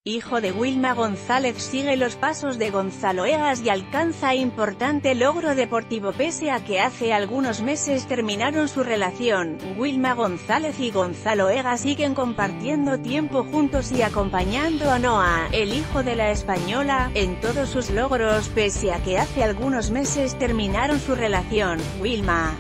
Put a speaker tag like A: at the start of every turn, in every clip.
A: hijo de Wilma González, sigue los pasos de Gonzalo Egas y alcanza importante logro deportivo pese a que hace algunos meses terminaron su relación. Wilma González y Gonzalo Egas siguen compartiendo tiempo juntos y acompañando a Noah, el hijo de la española, en todos sus logros, pese a que hace algunos meses terminaron su relación. Wilma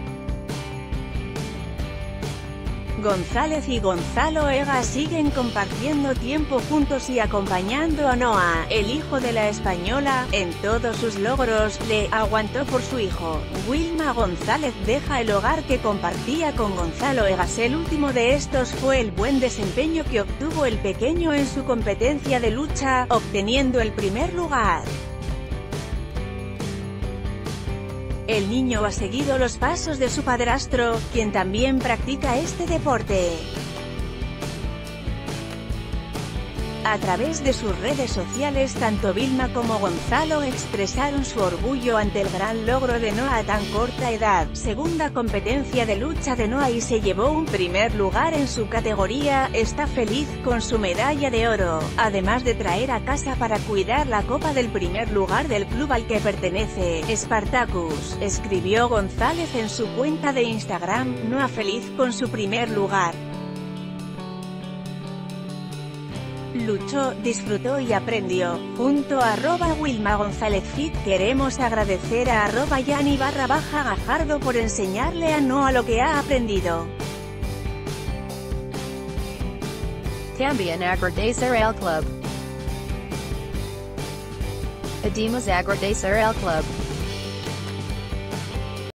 A: González y Gonzalo Egas siguen compartiendo tiempo juntos y acompañando a Noah, el hijo de la española, en todos sus logros. Le aguantó por su hijo. Wilma González deja el hogar que compartía con Gonzalo Egas. El último de estos fue el buen desempeño que obtuvo el pequeño en su competencia de lucha, obteniendo el primer lugar. El niño ha seguido los pasos de su padrastro, quien también practica este deporte. A través de sus redes sociales, tanto Vilma como Gonzalo expresaron su orgullo ante el gran logro de Noah a tan corta edad. Segunda competencia de lucha de Noah y se llevó un primer lugar en su categoría. Está feliz con su medalla de oro, además de traer a casa para cuidar la copa del primer lugar del club al que pertenece, Spartacus, escribió González en su cuenta de Instagram. Noah feliz con su primer lugar. Luchó, disfrutó y aprendió. Junto a @Wilma González Fit queremos agradecer a @Yani_Gajardo por enseñarle a Noah lo que ha aprendido.
B: También agradecer al club. Pedimos agradecer al club.